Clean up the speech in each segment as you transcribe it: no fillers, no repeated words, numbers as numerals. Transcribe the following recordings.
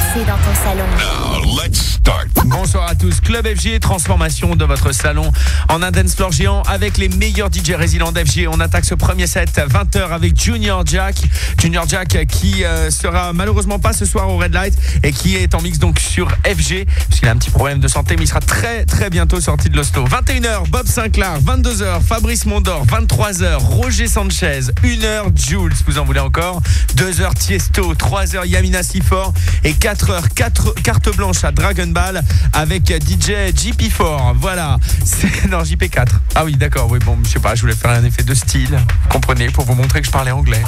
danser dans ton salon. Now, let's start. Bonsoir à tous. Club FG, transformation de votre salon en un dance floor géant avec les meilleurs DJ résidents d'FG. On attaque ce premier set à 20h avec Junior Jack. Junior Jack qui sera malheureusement pas ce soir au Red Light et qui est en mix donc sur FG parce qu'il a un petit problème de santé, mais il sera très très bientôt sorti de l'hosto. 21h, Bob Sinclar. 22h, Fabrice Mondor. 23h, Roger Sanchez. 1h, Jules, vous en voulez encore. 2h, Tiesto. 3h, Yamina Sifor. Et 4h, carte blanche à Dragon Ball avec DJ JP4. Voilà. Non, JP4. Ah oui, d'accord. Oui, bon, je sais pas, je voulais faire un effet de style. Vous comprenez, pour vous montrer que je parlais anglais.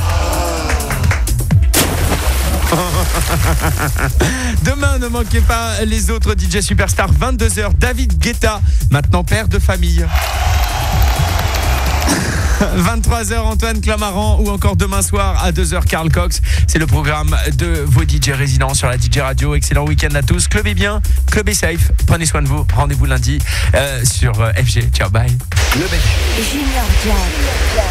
Demain, ne manquez pas les autres DJ Superstars. 22h, David Guetta, maintenant père de famille. 23h, Antoine Clamaran, ou encore demain soir à 2h, Carl Cox. C'est le programme de vos DJ résidents sur la DJ Radio. Excellent week-end à tous. Club est bien, club est safe. Prenez soin de vous. Rendez-vous lundi sur FG. Ciao, bye. Le Junior Jack.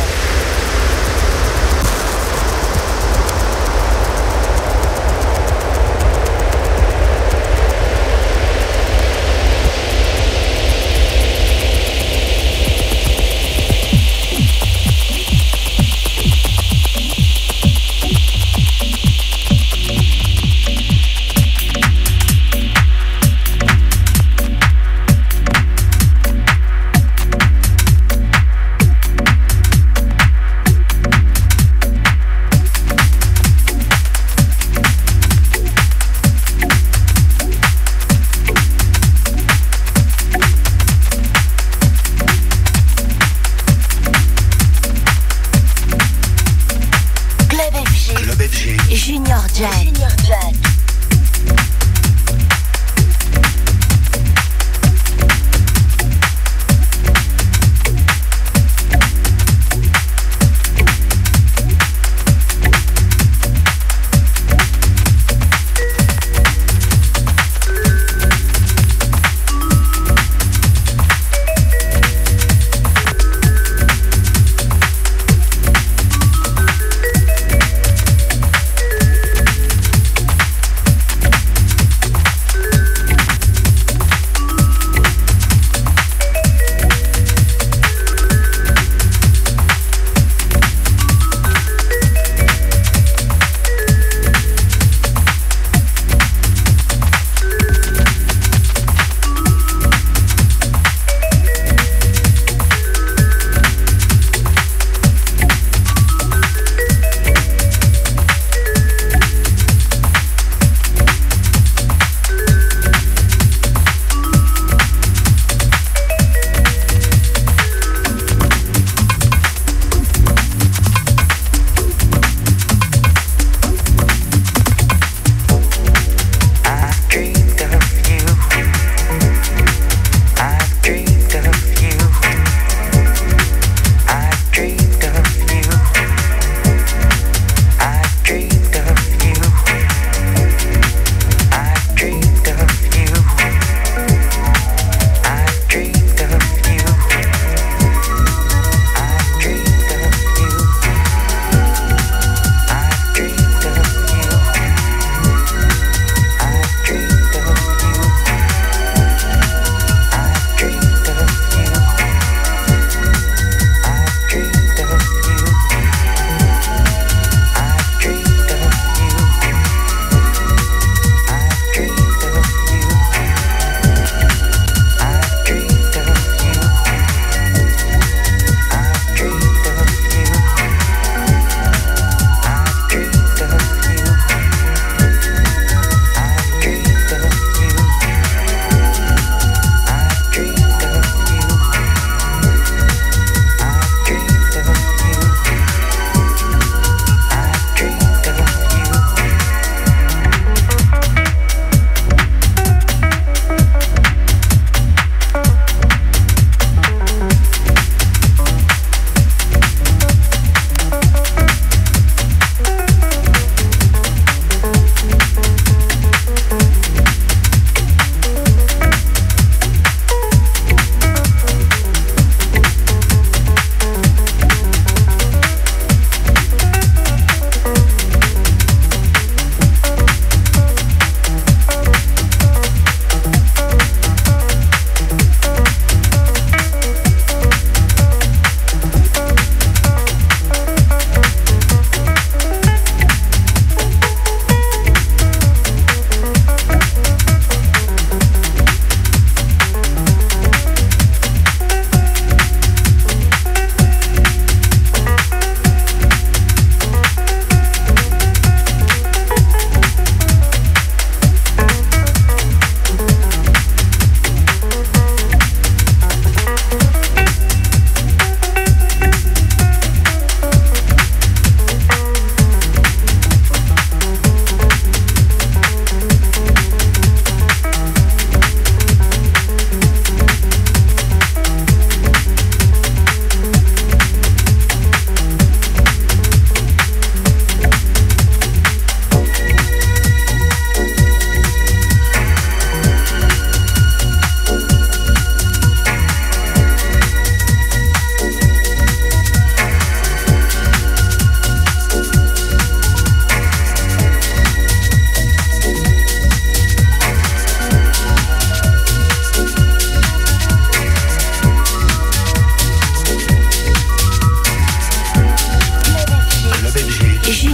Junior Jack.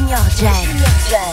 Junior Jack.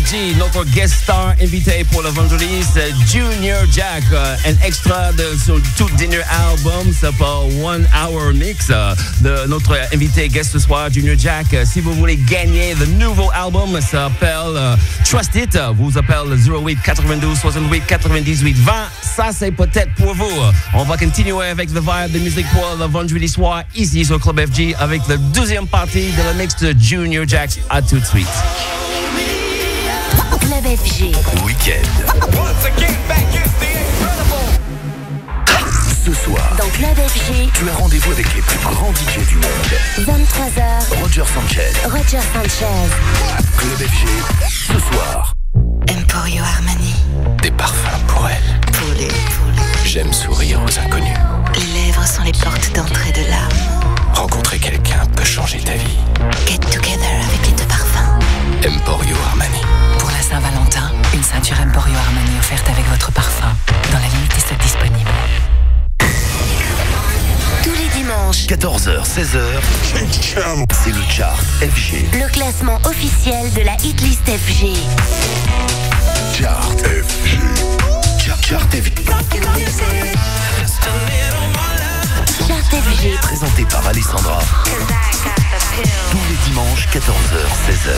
FG, notre guest star invité pour le vendredi, c'est Junior Jack. Un extra de son tout dernier album s'appelle One Hour Mix de notre invité guest ce soir, Junior Jack. Si vous voulez gagner le nouveau album, ça s'appelle Trust It. Vous appelez le 08 92 68 98 20. Ça, c'est peut-être pour vous. On va continuer avec le vibe de musique pour le vendredi soir ici sur Club FG avec la deuxième partie de la mix de Junior Jack. À tout de suite. Club FG. Week-end. Ce soir, Dans Club FG, tu as rendez-vous avec les plus grands DJ du monde. 23h, Roger Sanchez. Club FG, ce soir. Emporio Armani. Des parfums pour elle. Pour les. J'aime sourire aux inconnus. Les lèvres sont les portes d'entrée de l'âme. Rencontrer quelqu'un peut changer ta vie. Get together avec les deux parfums. Emporio Armani. Pour la Saint-Valentin, une ceinture Emporio Armani offerte avec votre parfum. Dans la limite des stocks disponibles. tous les dimanches. 14h, 16h. C'est le chart FG. Le classement officiel de la hitlist FG. Chart FG. Chart FG. Chart FG. Présenté par Alessandra. Tous les dimanches, 14h, 16h.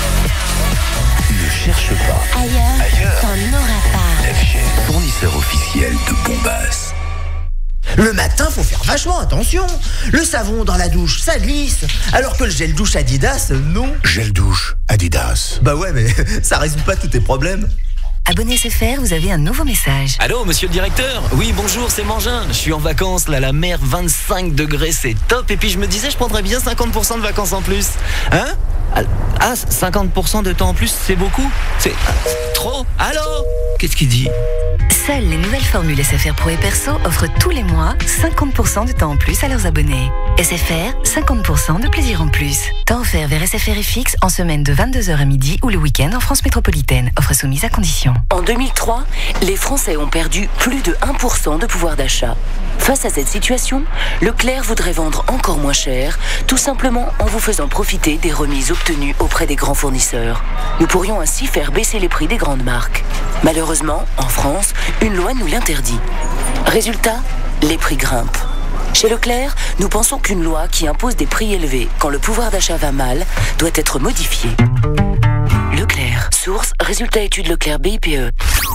Ne cherche pas. Ailleurs, t'en auras pas. FG, fournisseur officiel de bombasses. Le matin, faut faire vachement attention. Le savon dans la douche, ça glisse. Alors que le gel douche Adidas, non. Gel douche Adidas. Bah ouais, mais ça résout pas tous tes problèmes. Abonnez SFR, vous avez un nouveau message. Allô, monsieur le directeur? Oui, bonjour, c'est Mangin. Je suis en vacances, là, la mer, 25 degrés, c'est top. Et puis je me disais, je prendrais bien 50% de vacances en plus. Hein? Ah, 50% de temps en plus, c'est beaucoup? C'est trop? Allô? Qu'est-ce qu'il dit? Seules les nouvelles formules SFR Pro et Perso offrent tous les mois 50% de temps en plus à leurs abonnés. SFR, 50% de plaisir en plus. Temps offert vers SFR FX en semaine de 22h à midi ou le week-end en France métropolitaine. Offre soumise à condition. En 2003, les Français ont perdu plus de 1% de pouvoir d'achat. Face à cette situation, Leclerc voudrait vendre encore moins cher, tout simplement en vous faisant profiter des remises obtenues auprès des grands fournisseurs. Nous pourrions ainsi faire baisser les prix des grandes marques. Malheureusement, en France, une loi nous l'interdit. Résultat, les prix grimpent. Chez Leclerc, nous pensons qu'une loi qui impose des prix élevés quand le pouvoir d'achat va mal doit être modifiée. Leclerc. Source, résultat étude Leclerc BIPE.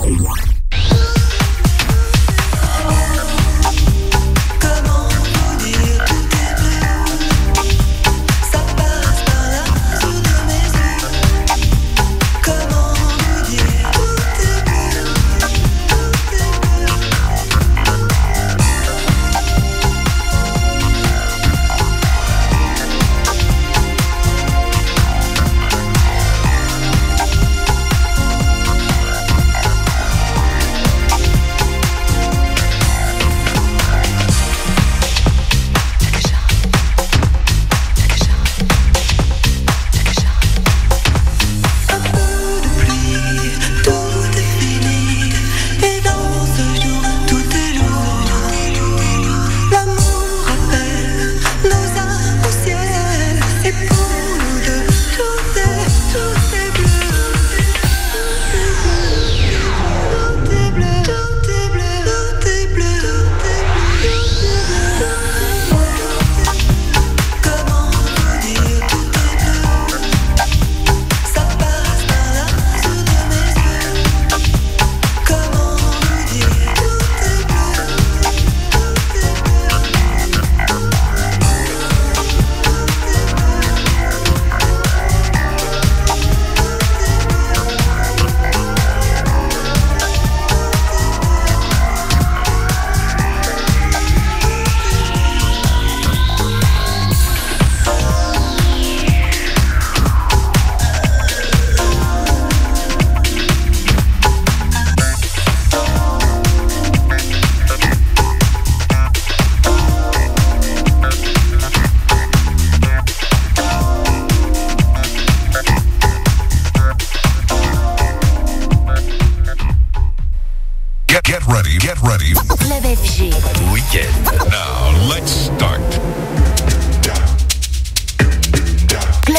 Get ready. Club FG. Weekend. Now let's start. Club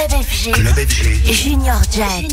Club FG. Club FG. Junior Jack.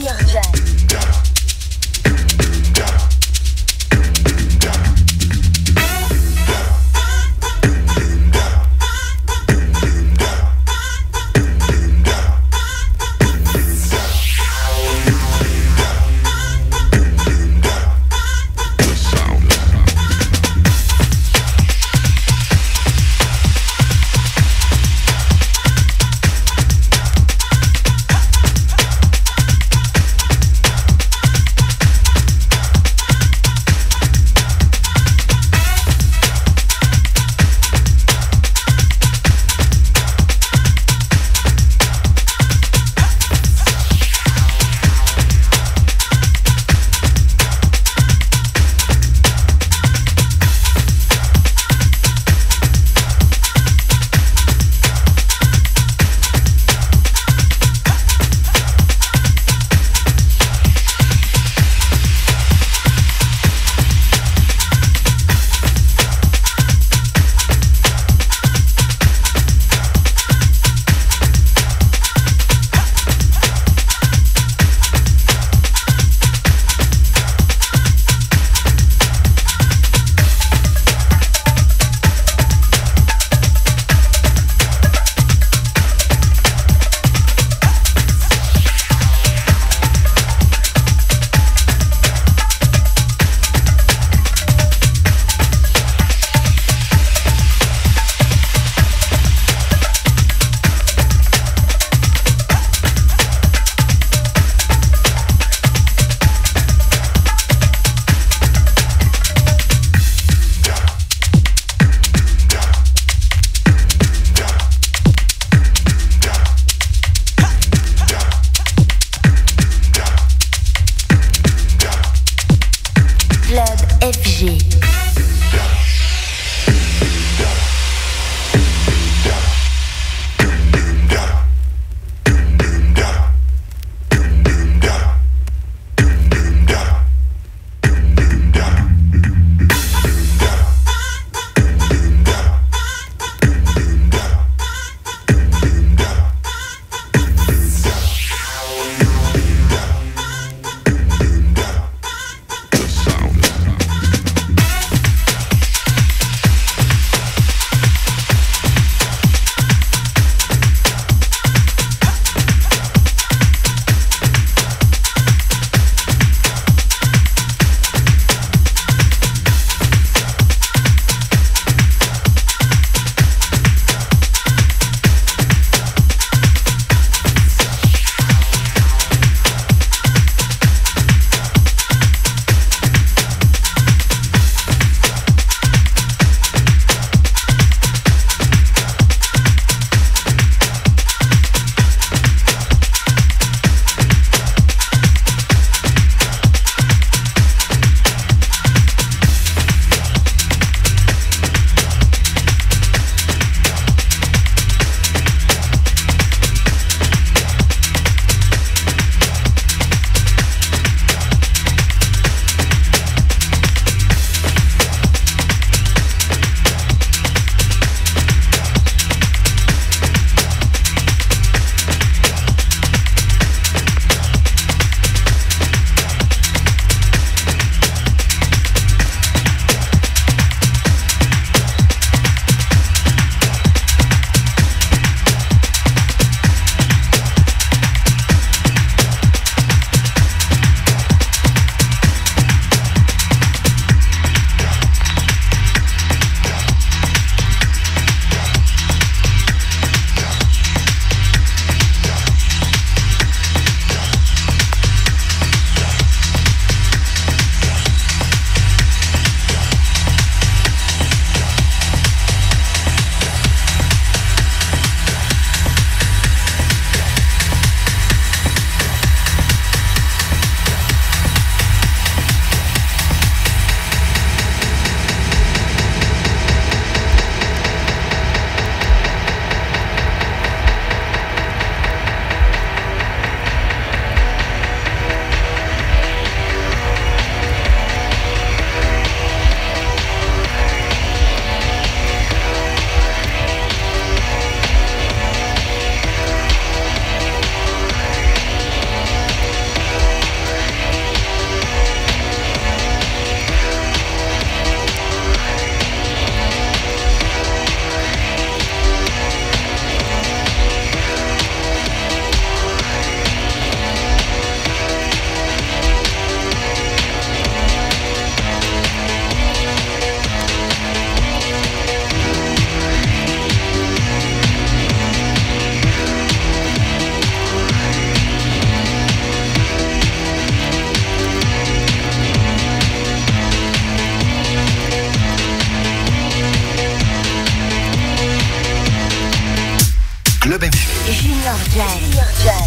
Junior Jack.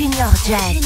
Junior Jack.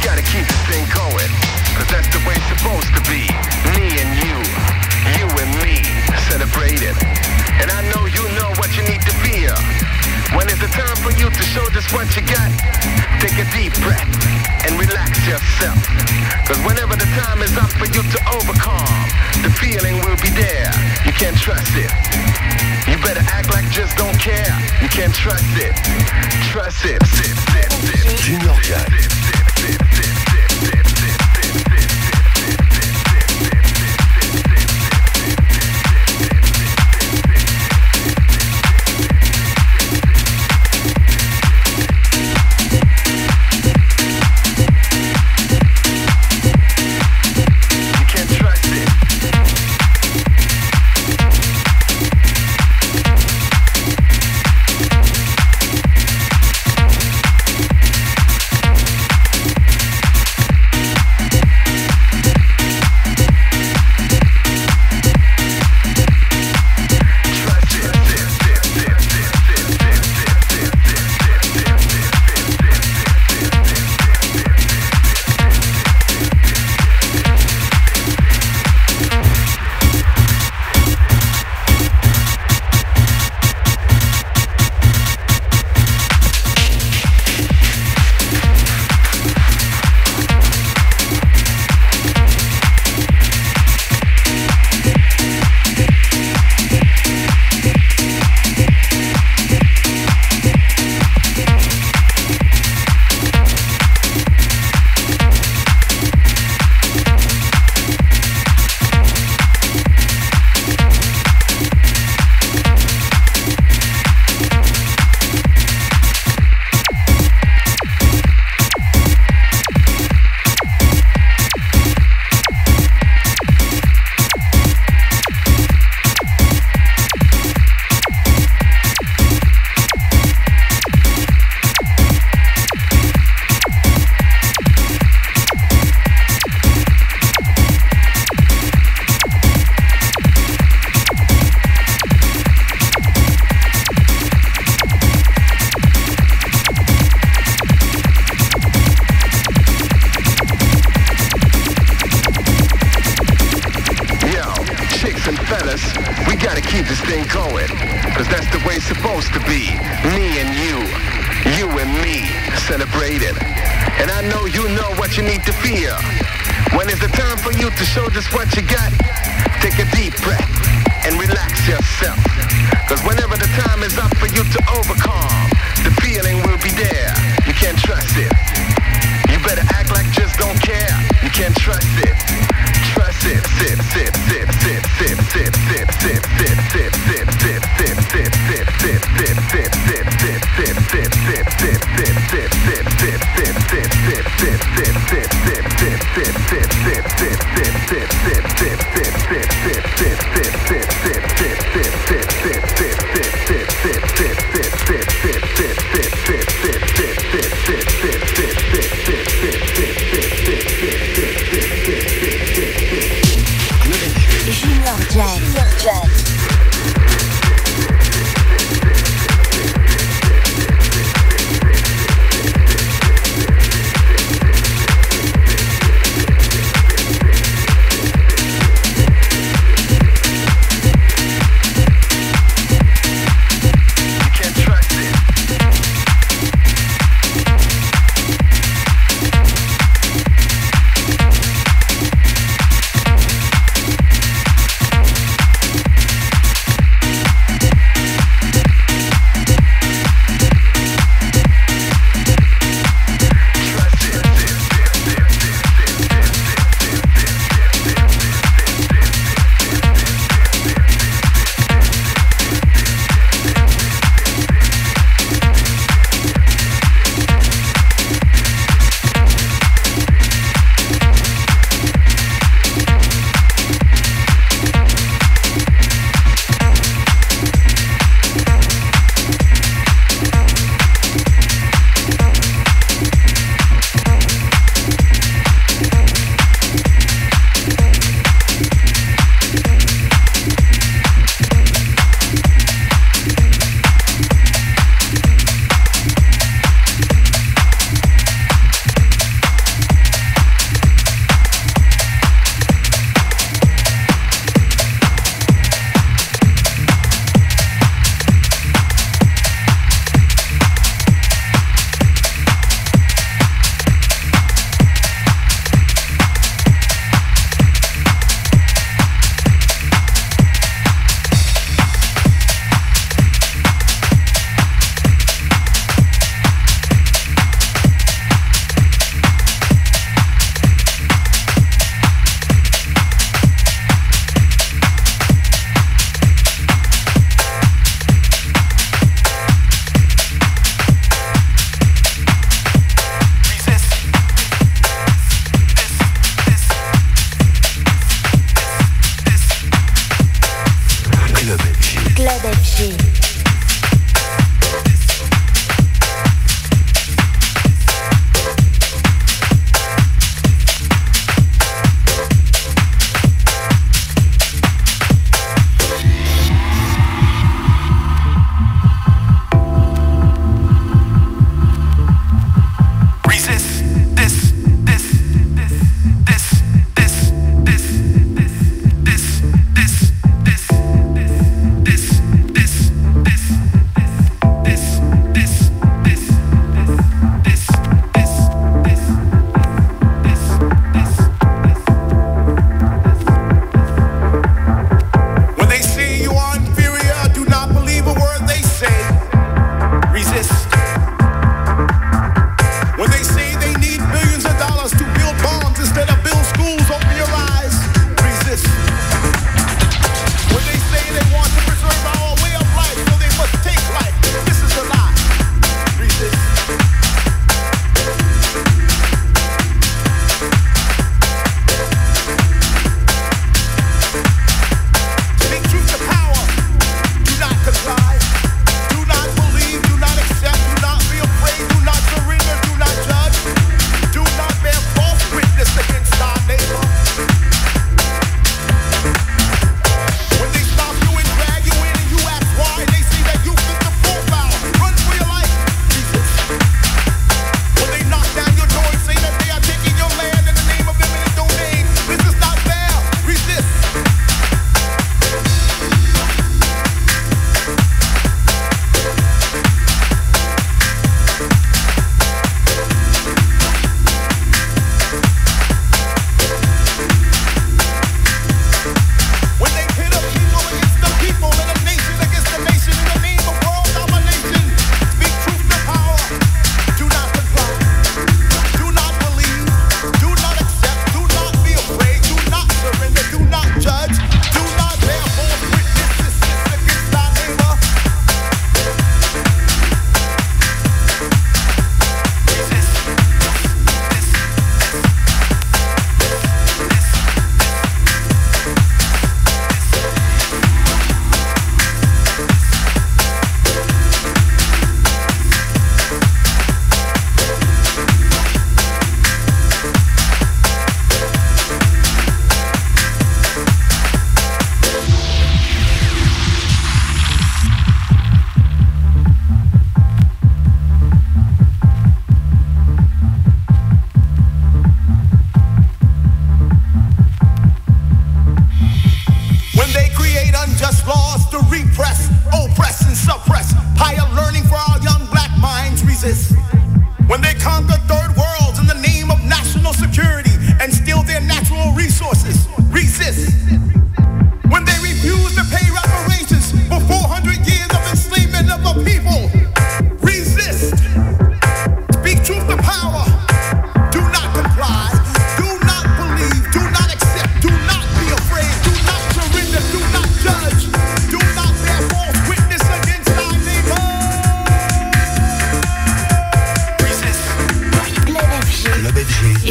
gotta keep this thing going, cause that's the way it's supposed to be. Me and you and me, celebrating. And I know you know what you need to feel. When it's the time for you to show just what you got, take a deep breath and relax yourself. Cause whenever the time is up for you to overcome, the feeling will be there. You can't trust it. You better act like just don't care. You can't trust it. Trust it. Junior Jack.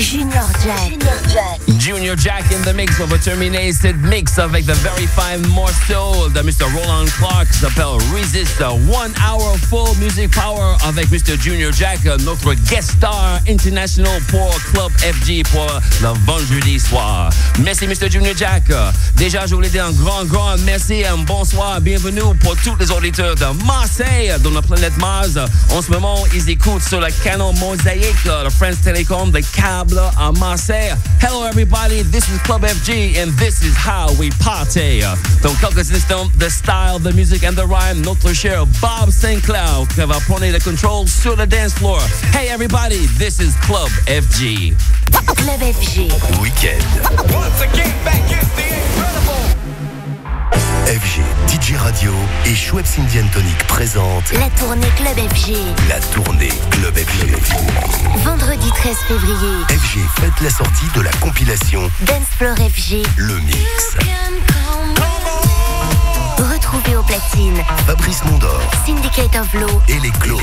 Junior Jack. Junior Jack in the mix of a terminated mix avec the very fine morceau de Mr. Roland Clark qui s'appelle Resist. 1 hour full music power avec Mr. Junior Jack, notre guest star international pour Club FG pour le vendredi soir. Merci Mr. Junior Jack. Déjà, je voulais dire un grand merci et un bonsoir. Bienvenue pour tous les auditeurs de Marseille, dans la planète Mars. En ce moment, ils écoutent sur le canon Mosaïque, le France Telecom, le câble à Marseille. Hello everybody, this is Club FG and this is how we party. Dans quelques instants, the style, the music and the rhyme, notre cher Bob Sinclar qui va prendre le contrôle sur le dance floor. Hey everybody, this is Club FG. Club FG. Week-end. Once again, back is the incredible. FG, DJ Radio et Schweppes Indian Tonic présentent La tournée Club FG. la tournée Club FG. Vendredi 13 février. FG fête la sortie de la compilation Dance Floor FG. Le Mix. Retrouvez aux platines Fabrice Mondor Syndicate of Law. et les clones.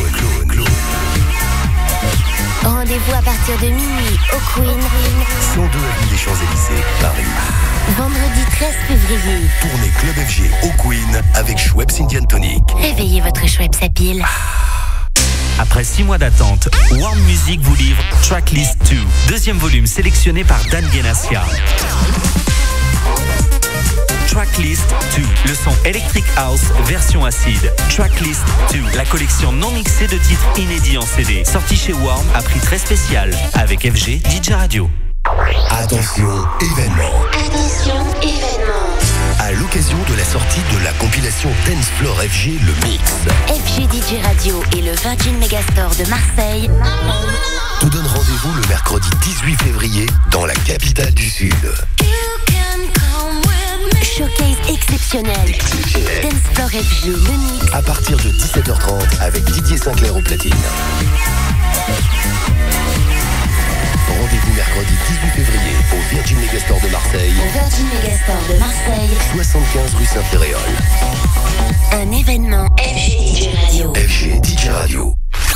Rendez-vous à partir de minuit au Queen. 102 avenue des Champs-Élysées, Paris. Vendredi 13 février. Tournée Club FG au Queen avec Schweppes Indian Tonic. Réveillez votre Schweppes à pile. Après 6 mois d'attente, Warm Music vous livre Tracklist 2, deuxième volume sélectionné par Dan Genassia. Tracklist 2, le son Electric House version acide. Tracklist 2, la collection non mixée de titres inédits en CD, sortie chez Warm à prix très spécial avec FG DJ Radio. Attention, événement. À l'occasion de la sortie de la compilation Dance Floor FG Le Mix, FG DJ Radio et le Virgin Megastore de Marseille te donne rendez-vous le mercredi 18 février dans la capitale du Sud. Showcase exceptionnel. Dance Floor FG Le Mix. À partir de 17h30 avec Didier Sinclair au platine. Rendez-vous mercredi 18 février au Virgin Megastore de Marseille, Au Virgin Megastore de Marseille. 75 rue Saint-Féréol. Un événement FG DJ Radio. FG DJ Radio.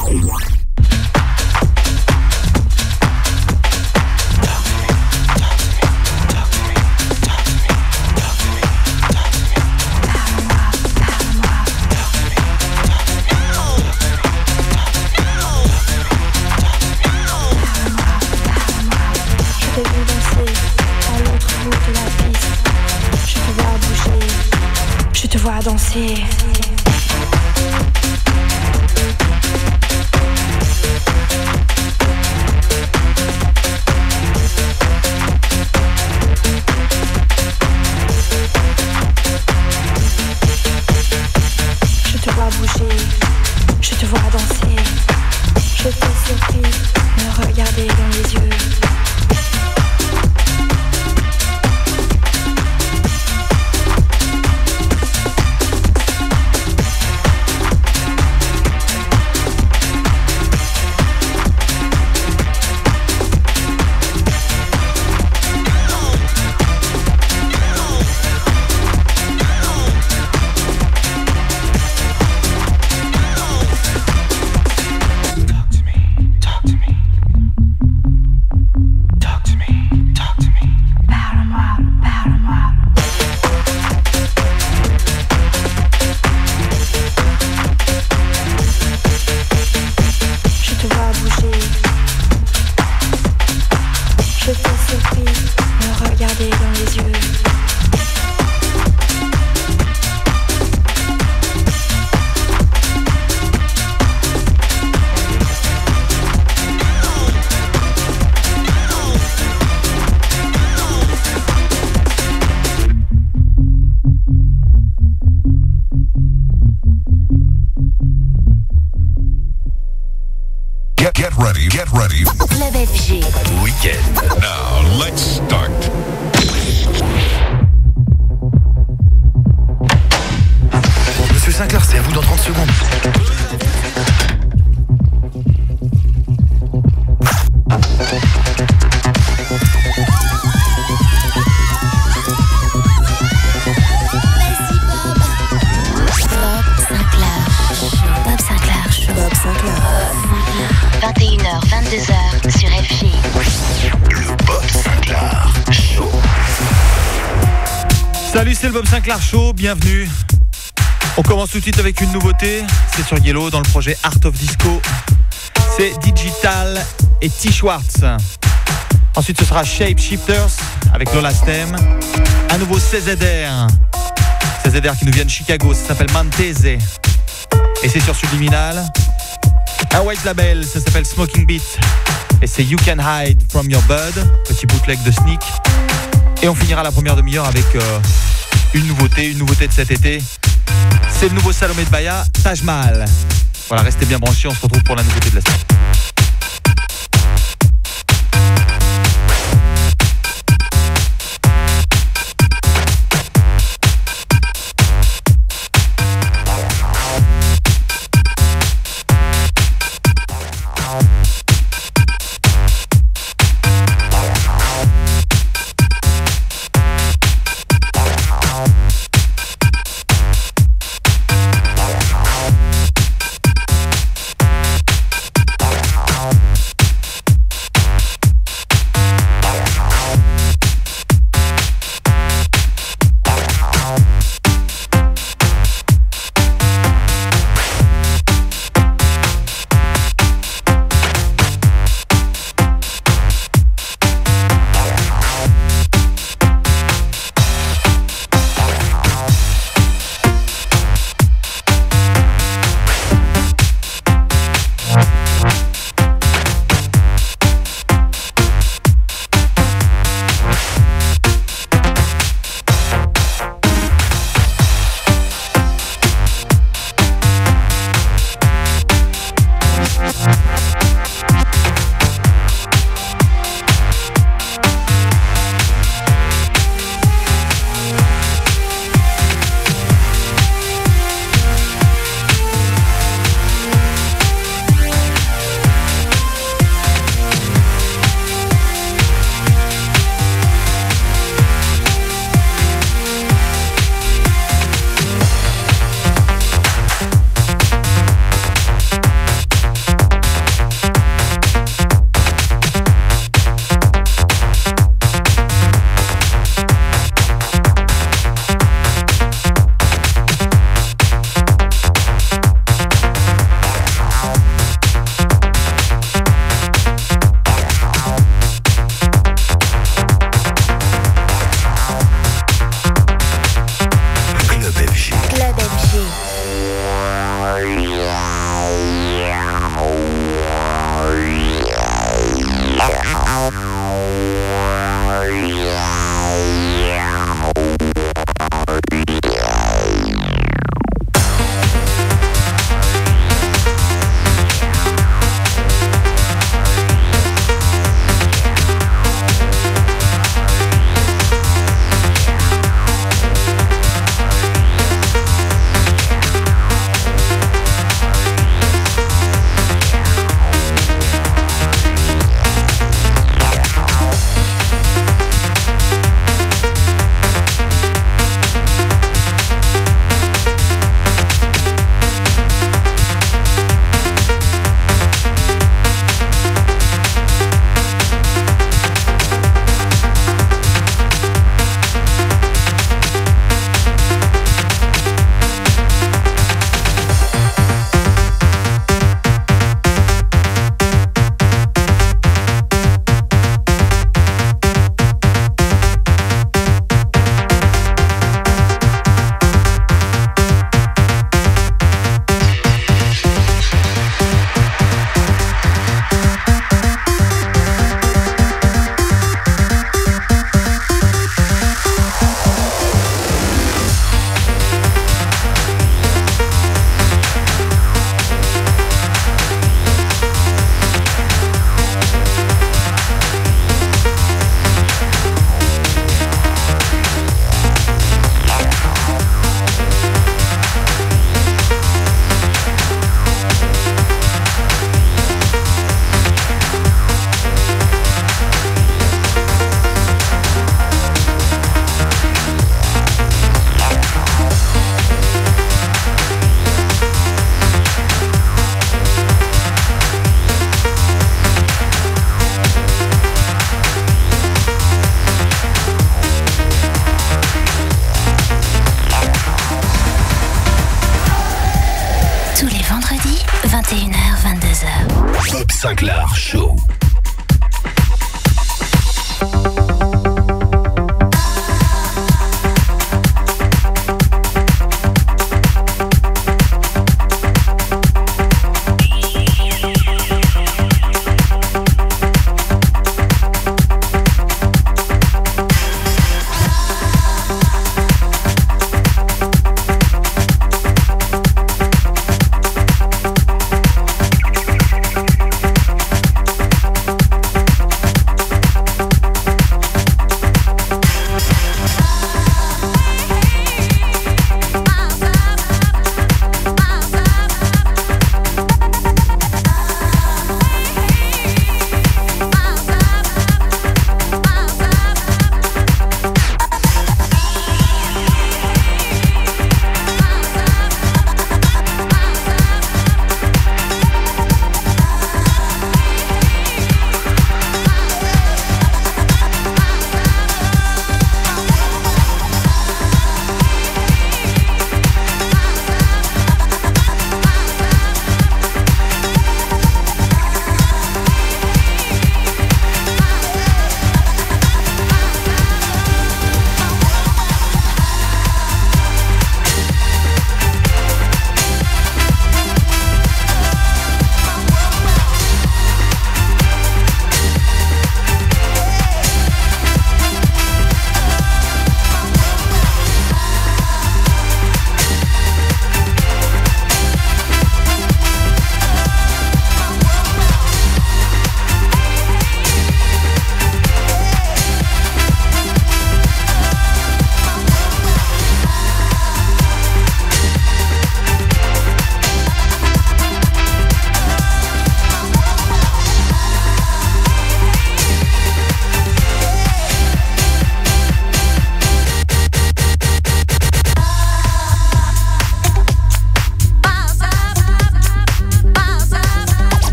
Je te vois danser. Je te vois bouger, je te vois danser. Je t'ai surpris, me regarder dans les yeux. Get ready. Club FG. Week-end. Now, let's start. Monsieur Sinclair, c'est à vous dans 30 secondes. Bob Sinclar Show. 21h, 22h sur FG. Salut, c'est le Bob Sinclar Show, bienvenue. On commence tout de suite avec une nouveauté, c'est sur Yellow dans le projet Art of Disco. C'est Digital et T. Schwartz. Ensuite ce sera Shape Shifters avec Lola Stem. Un nouveau CZR. CZR qui nous vient de Chicago, ça s'appelle Mantese. Et c'est sur Subliminal. Un white label, ça s'appelle Smoking Beat. Et c'est You Can Hide From Your Bud, petit bootleg de Sneak. Et on finira la première demi-heure avec une nouveauté de cet été. C'est le nouveau Salomé de Baya, Taj Mahal. Voilà, restez bien branchés, on se retrouve pour la nouveauté de la semaine.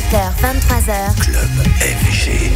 20h, 23h. Club FG.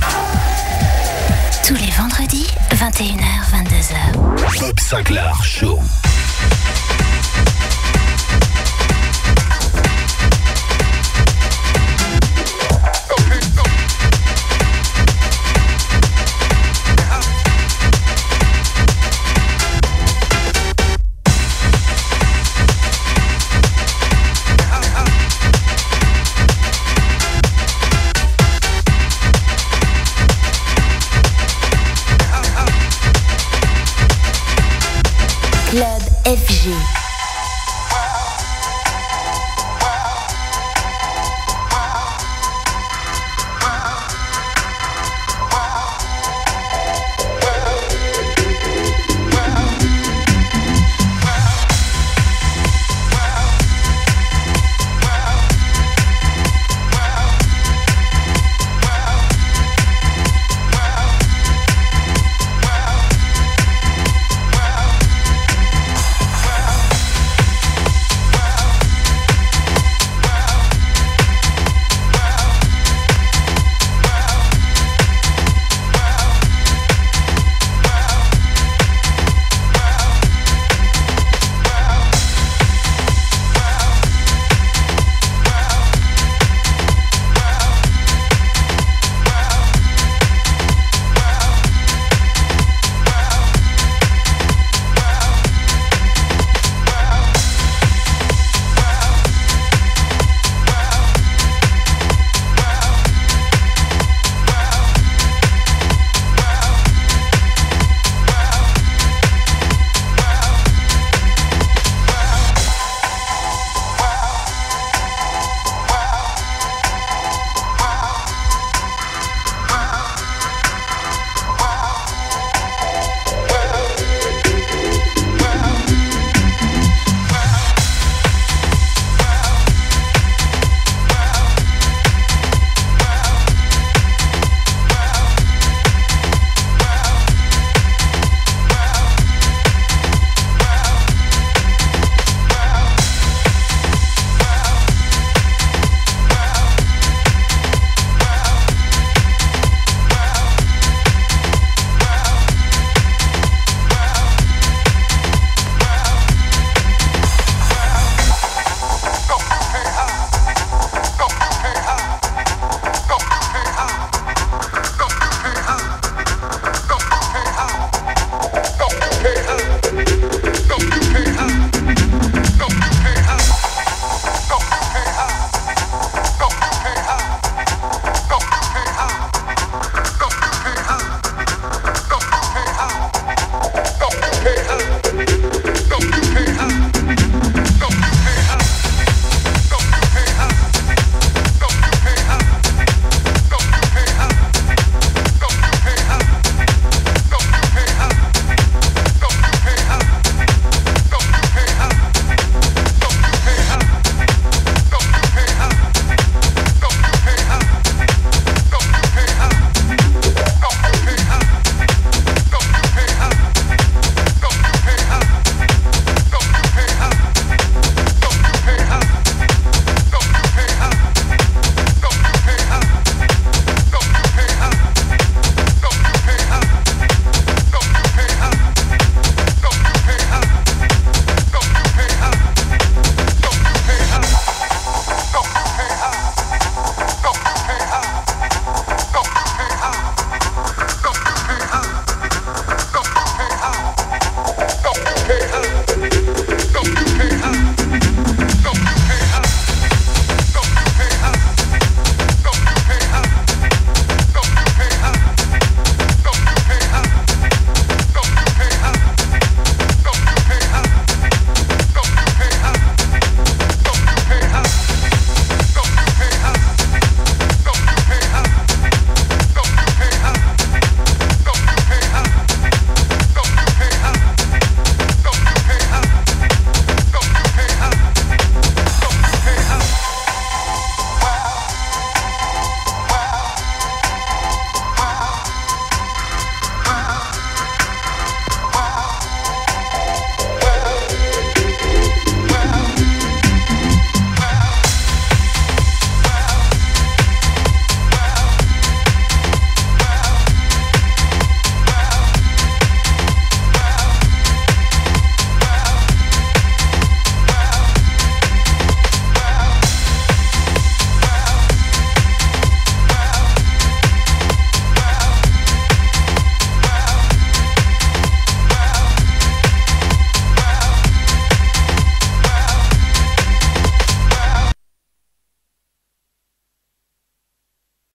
Tous les vendredis, 21h, 22h. Bob Sinclar Show.